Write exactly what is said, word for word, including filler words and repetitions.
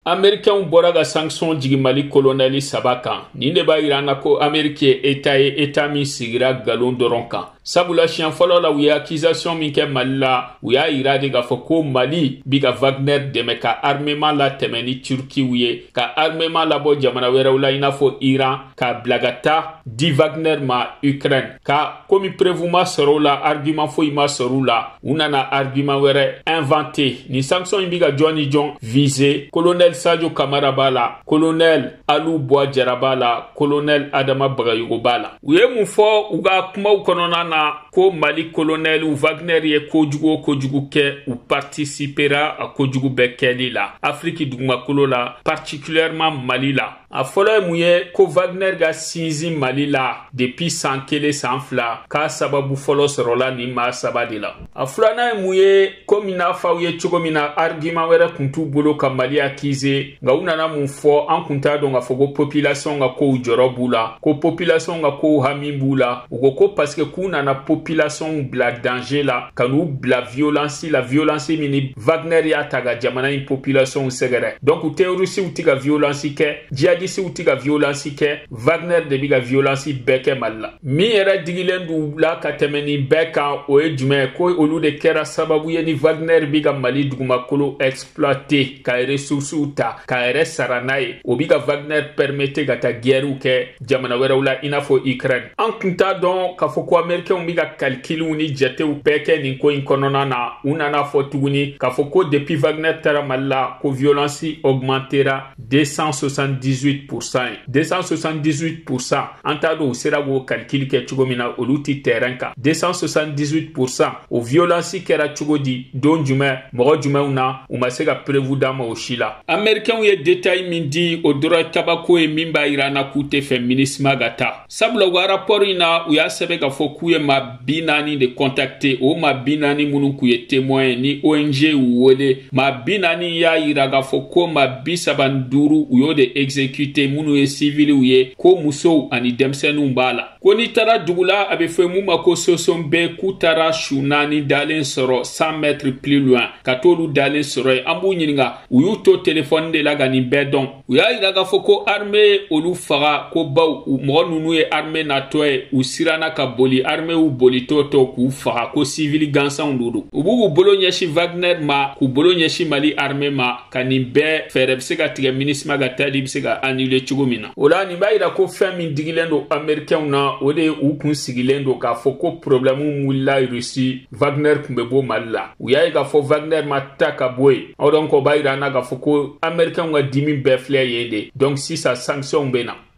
Américains bɔra ka sanction jigi Mali colonel saba kan. Nin de b'a yira an na ko Amérique ye État ye État min sigira galon dɔrɔn kan. Sabula siɲɛ fɔlɔ la u ye accusation min kɛ Mali la, u y'a yira de k'a fɔ ko Mali bi ka Wagner dɛmɛ ka armement la tɛmɛ ni Turkiw ye, ka armement labɔ jamana wɛrɛw la i n'a fɔ Iran, k'a bila ka taa di Wagner ma Ukraine. Ka komi prévu ma sɔrɔ la, argument foyi ma sɔrɔ la, u nana argument wɛrɛ inventé. Ni sanction in bi ka jɔn ni jɔn visé. Colonel Sadio Kamara b'a la, colonel Alou Boadjara b'a la, colonel Adama Bagayogo b'a la. U ye mun fɔ u ka kumaw kɔnɔna na ko Mali colonel ou Wagner ye kojugu kojugu kɛ ou participera a kojugu bɛɛ kɛli la Afrique dugumakolo la, particulièrement Mali la. A fɔlɔ ye mun ye ko Wagner ka sinsin Mali la depuis san kelen san fila k'a sababu fɔlɔ sɔrɔla ni maa saba de la. A filanan ye mun ye komi n'a fɔw ye cogo min na argument wɛrɛ kun t'u bolo ka Mali accuser, nka u nana mun fɔ an kun t'a dɔn k'a fɔ ko population ka kow jɔrɔ b'u la, ko population ka kow hami b'u la. U ko ko parce que k'u nana population bila danger la, ka n'u bila violence la, violence min ni Wagner y'a ta ka jamana in population sɛgɛrɛ. Donc u terroriste ti ka violence kɛ, djihadiste ti ka violence kɛ, Wagner de bi ka violence bɛɛ kɛ Mali la. Min yɛrɛ digilen d'u la ka tɛmɛ nin bɛɛ kan o ye jumɛn ko olu de kɛra sababu ye ni Wagner bi ka Mali dugumakolo exploiter, ka ressources ta, ka yɛrɛ sara n'a ye. O bi ka Wagner permettre ka ta guerrew kɛ jamana wɛrɛw la i n'a fɔ Ukraine. An kun t'a dɔn k'a fɔ ko Américains bi ka calculs ni jatew bɛɛ kɛ nin ko in kɔnɔna na. U nana fɔ tuguni k'a fɔ ko depuis Wagner taara Mali la ko violence augmentera deux cent soixante-dix-huit pour cent. deux cent soixante-dix-huit pour cent an t'a dɔn u sera k'o calcul kɛ cogo min na olu ti terrain kan. deux cent soixante-dix-huit pour cent o violence kɛra cogo di don jumɛn mɔgɔ jumɛnw na u ma se ka preuve d'a ma o si la. Américains ye détail min di o dɔrɔn kabako ye min b'a yira na k'u tɛ fɛ MINUSMA ka taa. Sabula u ka rapport in na u y'a sɛbɛn k'a fɔ k'u ye maa bi naani de contacté, o maa bi naani minnu k'u ye témoin ni O N G y'u wele. Maa bi naani y'a yira k'a fɔ ko maa bi saba ni duuru u y'o de exécuté minnu ye civiliw ye, ko musow ani denmisɛnninw b'a la. Ko ni taara dugu la a bɛ fɔ mun ma ko Sosonbɛ k'u taara su naani dalen sɔrɔ cent mètres plus loin ka t'olu dalen sɔrɔ yen. An b'u ɲininka u y'u to téléphone de la ka nin bɛɛ dɔn. U y'a yira k'a fɔ ko armée olu faga ko baw mɔgɔ ninnu ye armée natɔ ye, u siranna ka boli, armée y'u boli tɔ tɔ k'u faga ko civil gansanw de don. U b'u bolo ɲɛsin Wagner ma, k'u bolo ɲɛsin Mali armée ma, ka nin bɛɛ fɛɛrɛ bɛ se ka tigɛ MINUSMA ka taali bɛ se ka annuler cogo min na. O la nin b'a yira ko fɛn min digilen don Américains na o de u kun sigilen don k'a fɔ ko problème wulila Russie, Wagner kun bɛ bɔ Mali la. U y'a ye k'a fɔ Wagner ma ta ka bɔ yen. O donc o b'a yira an na k'a fɔ ko Américains ka dimi bɛɛ filɛ yen de. Donc sisan sanction bɛ na.